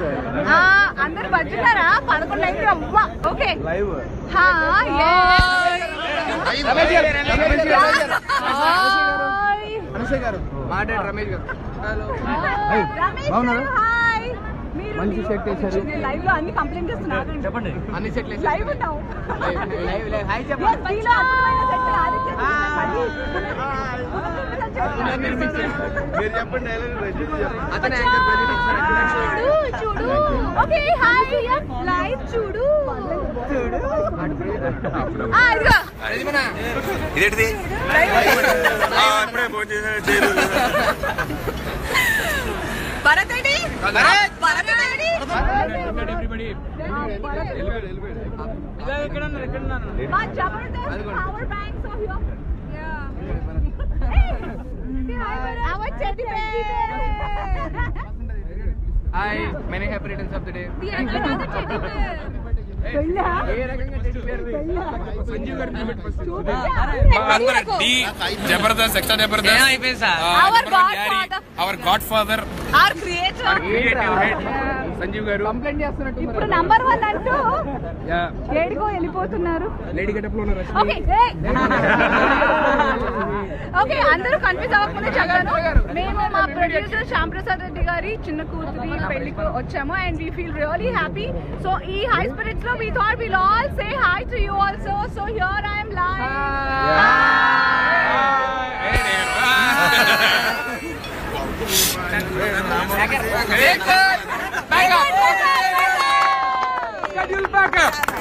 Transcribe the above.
అందరు బజ్జున్నారా 11 అయింది అవ్వా ఓకే లైవ్ అనసూయ గారు మాట్లాడు రమేష్ గారు హలో హాయ్ మంచి సెట్ చేశారు లైవ్ లో అన్ని కంప్లైంట్ చేస్తున్నారు చెప్పండి అన్ని సెట్ చేశారు లైవ్ ఉన్నావు లైవ్ హాయ్ చెప్పండి దీనిలో అద్భుతమైన సెట్ ఆదిత్య మీరు చెప్పండి అతనే యాంకర్ చూడు ఓకే హాయ్ లైవ్ చూడు ఇదిగో ఇదేంటిది భరత్ ఏంటి భరత్ ఏంటి మా Jabardasth power banks of here our teddy bear hi many happy returns of the day another teddy bear Sanjeev గారు నిలబెట్టి first Jabardasth extra Jabardasth our godfather our creator creative head Sanjeev గారు కంప్లైంట్ చేస్తున్నట్టు ఇప్పుడు నంబర్ 1 అంటూ ఏడికో వెళ్ళిపోతున్నారు లేడీ గెటప్ లో ఉన్నారు ఓకే ఓకే అందరూ కన్ఫ్యూజ్ అవ్వకుండా చెప్తాను మేము మా ప్రొడ్యూసర్ శ్యామ్ ప్రసాద్ రెడ్డి గారి చిన్న కూతురి పెళ్లికి వచ్చాము and we feel really happy so ఈ హై స్పిరిట్స్ లో we thought we'll all say hi to you also so here I am live schedule back up